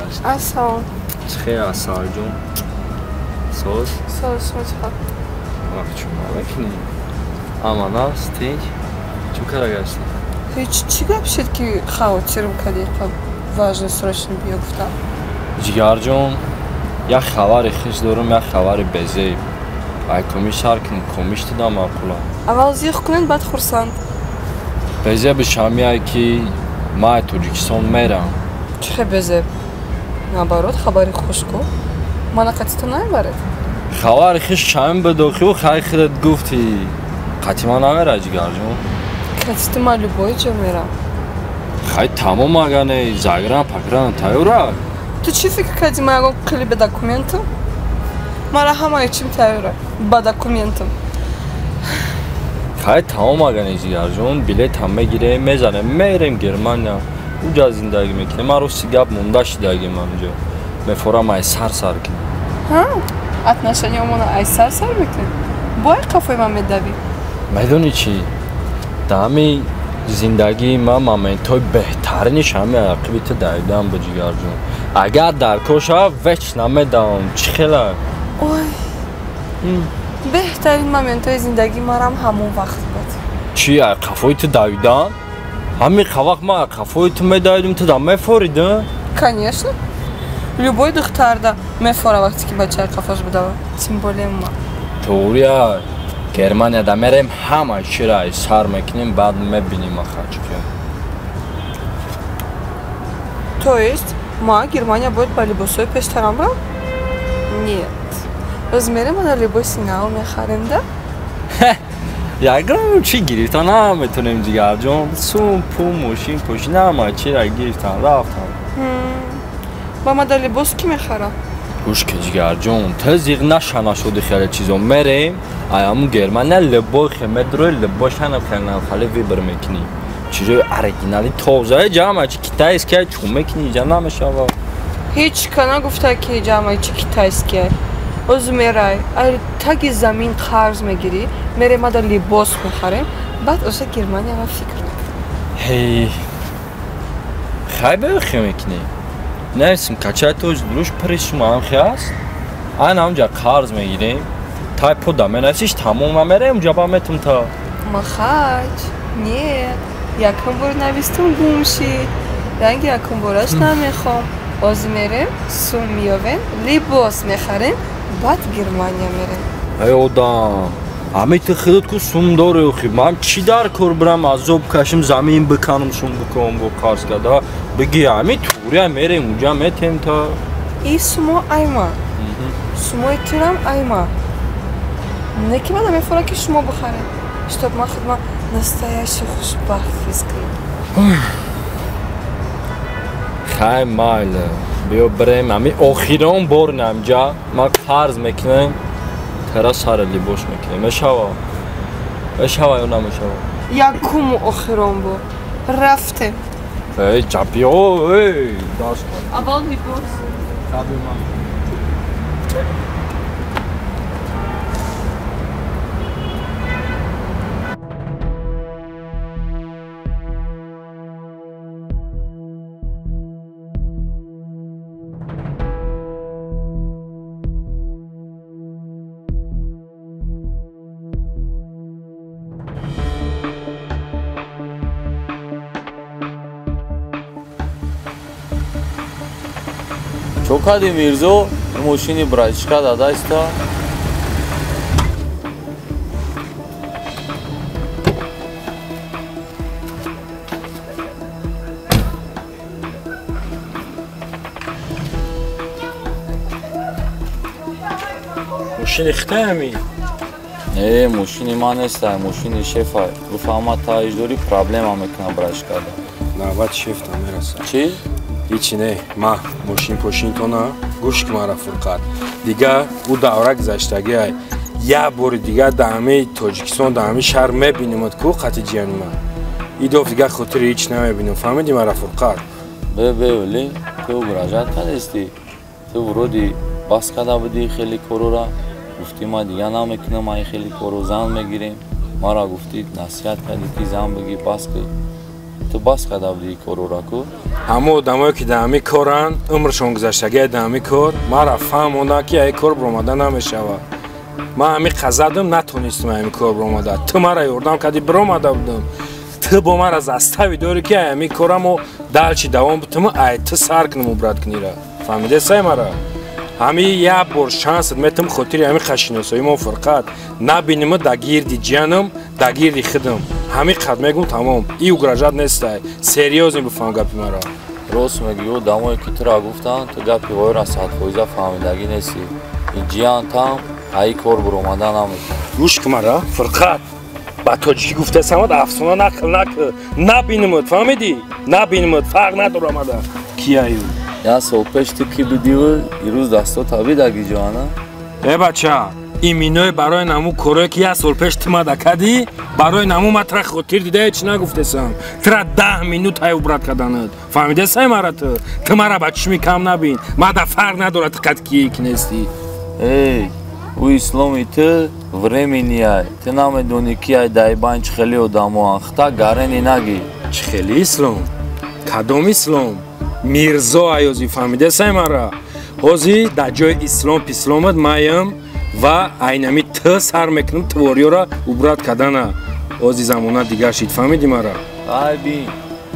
گشت Assalom. چخیر اصال جون سوز Sos mutfak. وقت شما بکنی اما ناست تیک چون کرا گشتی Hiç çi gap şed ki xavotirim kadi qab важный срочно biyo guftam. جیگر جون یک خبر خیش دارم یک خبر بزه ای کمیش هر کن کمیش دیدم معقولا Aval ziyx kunen bad xursand. بزه به شامی ای که ما توجیکستان میرم Чхе безе. Наоборот, xabari xush ko. Mana qatita naybared. خبر خیش چند بداخی و خیلی خیلت گفتی قطیما نمیره جیگر جون Qatita ma любой jo meram. خیلی تمام اگه زاگران پکران تایورا Tu çi fikr kadi moего klibe dokumentim? Mara hama içim tayora. Ba dokumentim. خیلی تمام اگه جیگر جون بلیت هم میگیره میزنه میریم گرمانیا اونجا زندگی میکنه من رو سیگاب مونداش داگیم اونجا میفورم ای سر سر کنم Ha? Отношения у меня айсар сар мекнем. Бой қафой ма медави. میدونی چی؟ دامی زندگی ما моментای بهترینش همه عقبیت دایدم به جیگر جون اگر در کوشا وچ نمیدم چی خیلی؟ Ой. بهترین моментای زندگی مرام همون وقت بود. چی قفایت دایدم؟ همین خواق ما قفایت میدایدم تو دام میفوریدم؟ Конечно. Любой духтарда мефора вақти ки бачаи қафош будава. Тим более ма. Тоурия Германияда мерем ҳама чира сар мекунем баъд мебинем ахач ки. То есть ма Германия будет по либосой пештарам брам? Нет. Размере ма на либоси нау мехарем да? Ягам чӣ гирифтан наметонем дигар ҷон сум пул мошин пошинама чира гирифтан рафтам ба ма да либос ки мехара гӯш ки дигар ҷон та зиғ нашана шуди хеле чизо мерем аяму германия либохе медрои либошанам хелнам хеле вибр мекунӣ чизои оригинали тозаи ҷамъа чи китайския чун мекунӣ иҷа намешава ҳеҷ кана гуфта ки ҷамъаи чи китайския O'zi meray, ay tagi zamin qarz megiri, mere mada libos mexarem, ba'd o'sha Germaniyaga fikr qildim. Hey. Xaybe xemekni. Neysim kaçat o'z duruş prishma ham xas. Ana unja qarz megirem. Tay poda menasish tamom merem jabametum ta. Махач. Нет. Яким бор навистум гумши. Ранги яким бораш намехом. O'zi merem, sum miyovem, libos mexarem. Бад Германия мерем. Ай одам, ами ты хилат ку сум дори охи. Ман чи дар кор брам азоб кашим замин биканам сум бикам бо қарз када. Биги ами турия мерем унҷа метем та. И сумо айма. Сумо тирам айма. Не ки мана мефора ки шумо бихарем. Чтоб ман худма настоящий хушбахт ҳис кунам. Хай майла. بیا بریم امی آخران بار نمجا ما فرض میکنیم تراس هر لباس میکنیم مشوا مشوا یا نمشوا یکم آخران بار رفته ای جبیا ای داست اول لباس تابی من Чокади Мирзо мошини братишка дадааста. ماشین اختمی Е, мошини ман неста, мошини шефа. Гуфтам та иҷдори проблема мекунам братишка. навбат шефта мераса Чӣ? ҳичи не ма мошин пошинтона гӯш ки мара фурқат дига ӯ давра гузаштагиай як бори дига да ҳамаи тоҷикистон да ҳамаи шаҳр мебинемад ку қати ҷиянима идоф дига хотири ҳич намебинем фаҳмиди мара фурқат бе бе вали ту муроҷиат кардасти ту вуруди бас карда будӣ хеле корора гуфтӣ ма дига намекунам ай хеле кору зан мегирем мара гуфтӣ насиҳат кардӣ ки зан бигӣ бас кӣ ту ту бас қадавли корора ку ҳамо одамое ки дар ҳамин коранд умршон гузаштагиай дар ҳамин кор мара фаҳмонда ки ай кор биромада намешавад ман ҳамин қазадам натонистам ҳамин кор биромада ту мара ёрдам кардӣ биромада будам ту бо мара застави дорӣ ки ай ҳамин корамо далчи давом битаму ай ту сар кунаму брат кунира фаҳмидесай мара ҳамин як бор шансат метам хотири ҳамин хашиносои мо фурқат набинима дар гирди ҷиянам дар гирди худам ҳамин қад мегум тамом и угрожат нестай серьёзно бифаҳм гапи мара рост мегӣ одамое ки тура гуфтанд ту гапи воира садфоиза фаҳмидагӣ несӣ ин ҷиян там ай кор биромада намекунад гӯш ки мара фурқат ба тоҷикӣ гуфтасамад афсона нақл накр набинимад фаҳмидӣ набинимад фарқ надорамада кияю як сол пеш ту ки будиву ирӯз дасто табидаги ҷоана э бача ин миное барои наму корое ки як сол пеш ту мада кардӣ барои наму ма тура хотир дидае чӣ нагуфтасам тура даҳ минут ай убрат карданад фаҳмидасай мара ту ту мара ба чушми кам набин мада фарқ надорад ту қад кие ки нестӣ эй у исломи ту времени ай ту намедонӣ ки ай дайбан чӣ хеле одамоан хта гарени нагӣ чӣ хеле ислом кадом ислом мирзо аёзи фаҳмидасай мара ҳозир дар ҷои ислом писломат маям ва айнами ту сар мекунам твориёра убрат кардана ҳозир замона дигар шид фаҳмидӣ мара ай бин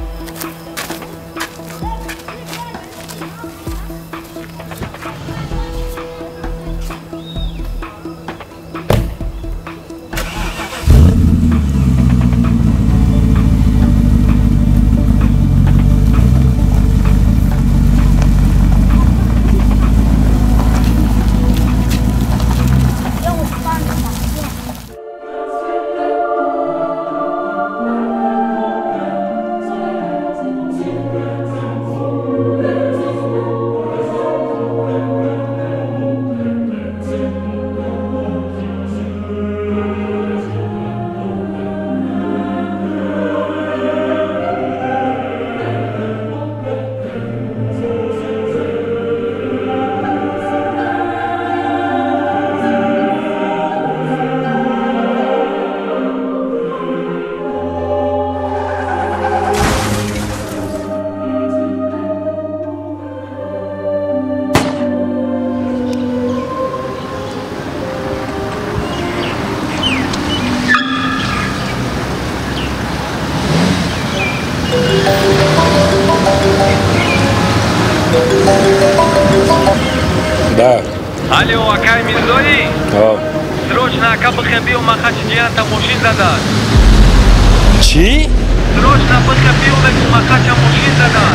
Алло, акай Мирзои? Срочно ака бихем биём махачи ҷиянта мошин задад. Чӣ? Срочно бихем биём мегӯ махача мошин задад.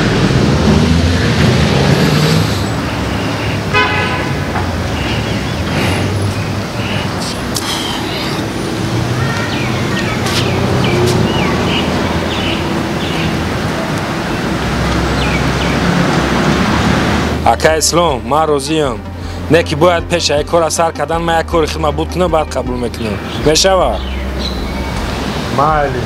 ака ислом ман розиям не ки бояд пеша як кора сар кардан ман як кори хидмат буд кунам баъд қабул мекунам мешавад майли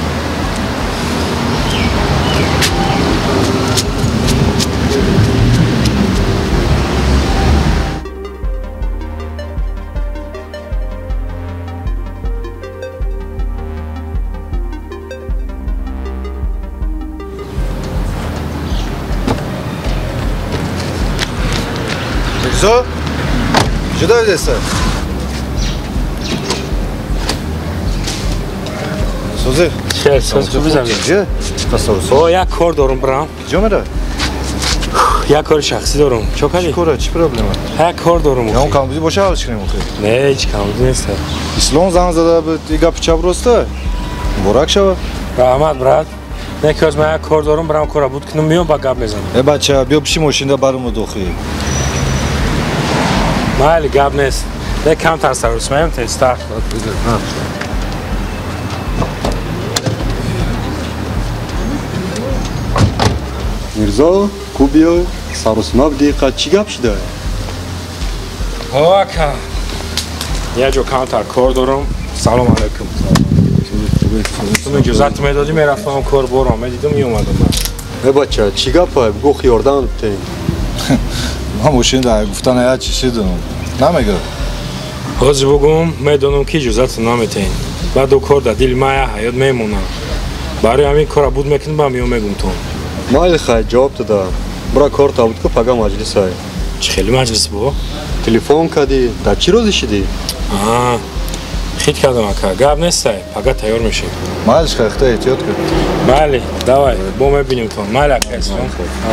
Мирзо, ҷудо идеса? Созӣ. Че, созӣ бизам. Ҷе? Тасаввур. О, як кор дорум брам. Ҷо мера? Як кори шахсӣ дорум. Чо кади? Чӣ кора? Чӣ проблема? Як кор дорум. Ям камбузи боша ҳалш кунем охир. Не, ҳеҷ камбузи нест. Ислом занг зада буд, и гапи чап роста. Муборак шава. Раҳмат, брат. Не ки ҳоз ман як кор дорум, брам кора буд кунам, миём ба гап мезанам. Э бача, биё пиши мошинда бармуд охир. Майли, гап нест. Не камтар сарвис меем, теста. Мирзо, ку биё, сарусма бидиқа чӣ гап шуда? О, ака. Як ҷо камтар кор дорум. Салом алайкум. Ту иҷозат медодӣ мерафтам кор борам, медидам меомадам ман. Э бача, чӣ гапа? Бигӯ хиёрдан битем. Ман мошина гуфтан як чӣ шидам. Намегӯ. ҳозир бугум, медонам ки иҷозатро наметаҳед. баъду кор дар дили ман як ҳаёт мемонад. барои ҳамин кора буд мекунӣ ба миён мегум то майли хай ҷавоб дада бра кор табуд ки пага маҷлисай чӣ хеле маҷлис бо телефон кадӣ дар чӣ рӯзи шидӣ хит кардам ака гап нестай пага тайёр мешавӣ майлиш хахта эҳтиёт кун бале давай бо мебинем то майли ака ислом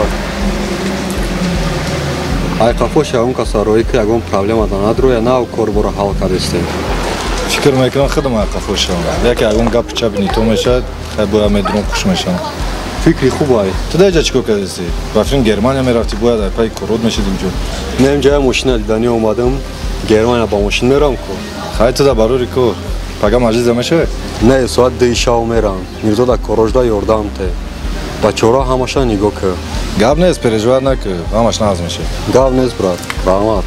ай қафоша он касарои ки ягон проблема данадро нав корбора ҳал кардистем фикр мекунам худам ай қафоша яке ягон гап чабини то мешавад хай бояд медунам хуш мешавам фикри хуб ай ту дар ҷа чӣ кор кардисӣ рафтин германия мерафтӣ бояд ай пай корот мешидим ҷо мем ҷая мошина дидани омадам германия ба мошин мерам ко хай ту да барори кор пага маҷлиса мешавад не соат даи шав мерам мирзо да корожда ёрдамте бачора ҳамаша нигоҳ кар гап нест переживат накӯ ҳамаш нағз мешавад гап нест брат раҳмат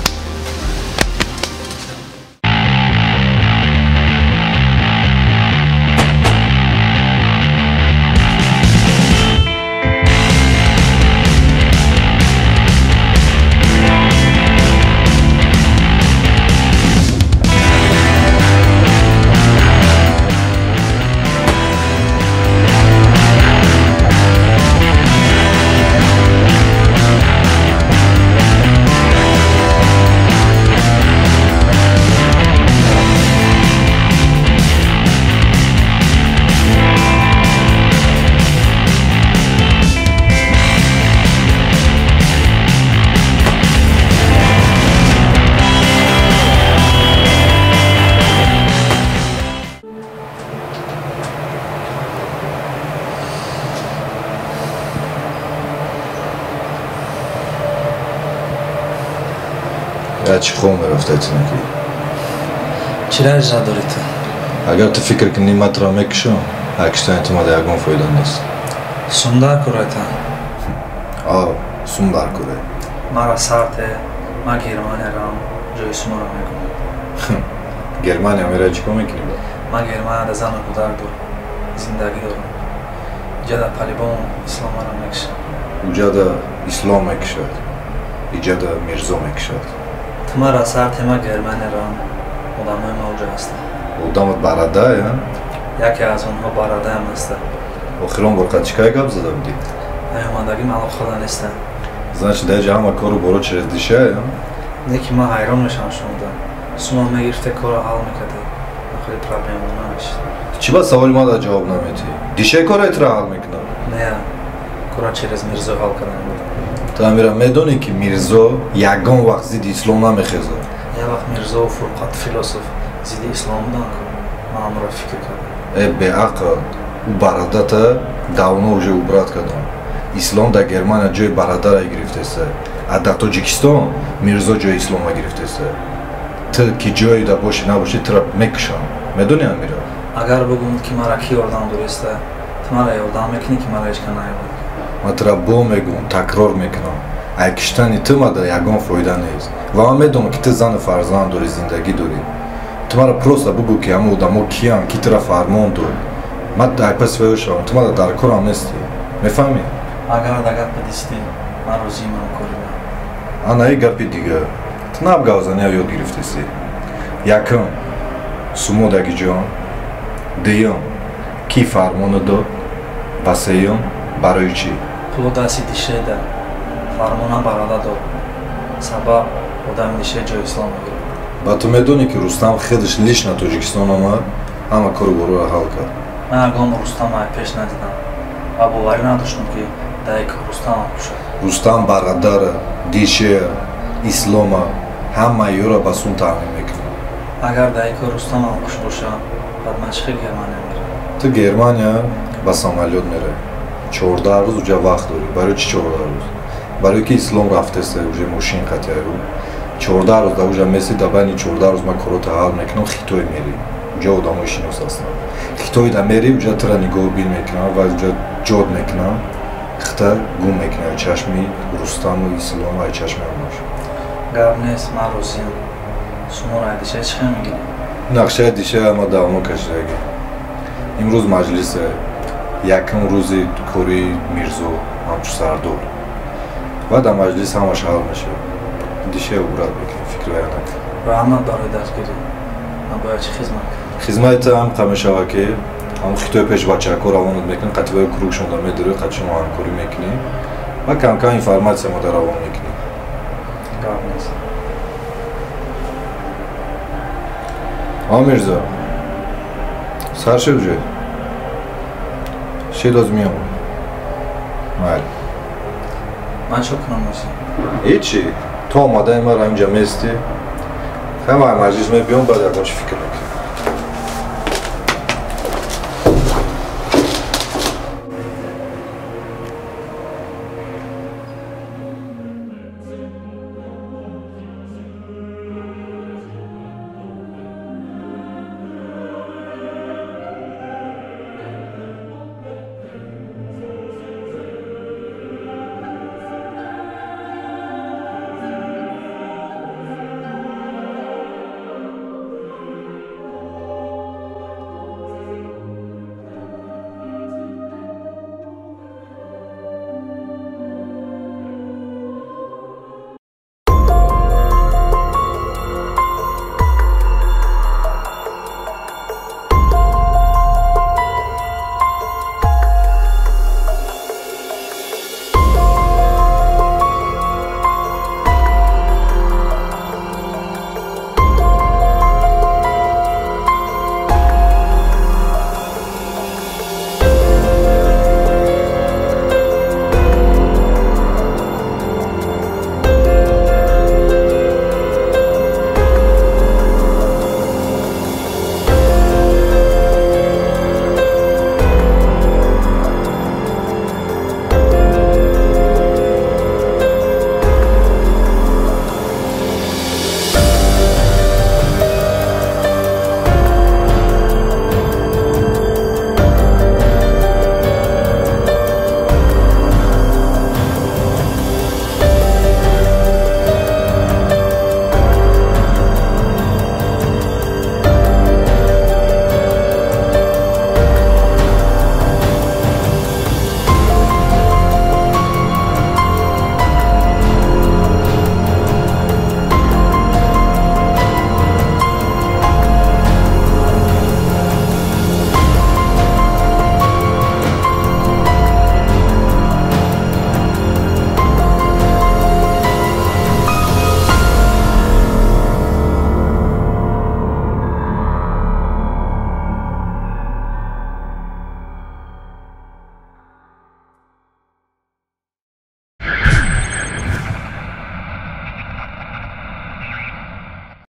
я чӣ хоҳ мерафта тинаки чӣ раҷа дорӣ ту агар ту фикр кунӣ ма туро мекушам акштани ту мада ягон фоида нест сум дар кӯрай та а сум дар кӯрай мара сарте ма германия рам ҷои сумаро мегум германия мера чӣ кор мекунӣ ма германияда зану кӯдак дорам зиндагӣ дорам иҷада талибон исломаро мекушад уҷада ислом мекушад иҷада мирзо мекушад тумара сарте ма германия рам одамои ма уҷа ҳастанд одамат барадай яке аз онҳо барадаам аста охирон бор қад чикай гап зада будӣ наёмадагим алоқада нестам значит даҷа ҳама кору боро через дишай не ки ма ҳайрон мешавам шунуда сума мегирифте корро ҳал мекарде хеле проблема намешид чӣ ба саволи мада ҷавоб наметӣ дишай корро ҳал мекунам не корро через мирзо ҳал кардан буд ту амира медонӣ ки мирзо ягон вақт зидди ислом намехезад як вақт мирзо фурқат философ зидди ислом будан ку ман амро фикр кардам э беақл ӯ барадата давно уже убрат кардам ислом дар германия ҷои барадара гирифтеса а дар тоҷикистон мирзо ҷои ислома гирифтеса ту ки ҷоида бошӣ набошӣ тура мекушам медонӣ амира агар бигӯм ки мара ки ёрдам дуриста ту мара ёрдам мекунӣ ки мара ҳечка наёбад ман тура бо мегӯм такрор мекунам ай куштани ту мада ягон фоида нест ва ман медонам ки ту зану фарзанд дорӣ зиндагӣ дорӣ ту мара просто бигӯ ки ҳама одамо киян ки тура фармон дод ман айпаси ваёшавам ту мада дар корам нестӣ мефаҳмӣ агар да гапи дистӣ ман розиимам кори ба ана и гапи дига ту наб гавзания ёд гирифтесӣ якум сумодагиҷон дуюм ки фармону дод ва сеюм барои чӣ пуло дасти дишеда фармона барада дод сабаб одами дише ҷои ислом мегирад ба ту медонӣ ки рустам хелиш лишна тоҷикистон омад ҳама кору бороро ҳал кард ман ягон рустамай пеш надидам ва боварӣ надоштам ки даек рустамам кушад рустам барадара дишея ислома ҳамаи ёро ба сум таъмин мекунад агар даек рустамам куш бошад баъд ман чӣ хел германия мерам ту германия ба самолёт меравӣ чордаҳ рӯз уҷа вақт дорӣ барои чӣ чордаҳ рӯз барои ки ислом рафтеса уже мошин қатяйру чордаҳ рӯз да уҷа меси да байни чордаҳ рӯз ман корота ҳал мекунам хитой мери уҷа одамои шинос ҳастанд хитой да мери уҷа тура нигоҳ бин мекунам ва уҷа ҷод мекунам хита гум мекунам чашми рустаму ислому ай чашми амош гап нест ман розиам сумора диша чӣ хел мегирӣ нақшаи диша ама давно кашидаги имрӯз маҷлисе якум рӯзи кори мирзо ҳамчу сардор ва дар маҷлис ҳамаш ҳал мешавад диша убрат мекунӣ фикрая накун раҳмат барои дастгирӣ ман бояд чӣ хизмат кунам хизмати ҳам қа мешавад ки ҳам хитои пешбачаҳко равонат мекунем қатъиваи кругшон дар медируи қатъ шумо ҳамкорӣ мекунем ва кам-кам информатсия мо дар равон мекунем. А Мирзо, сарши уже? Чӣ доз миём? Майли. Ман чо кунам муси? Ҳичи. То омадаи маро инҷа мести. Ҳамаи маҷлис мебиём, баъд ягон чӣ фикр мекунем.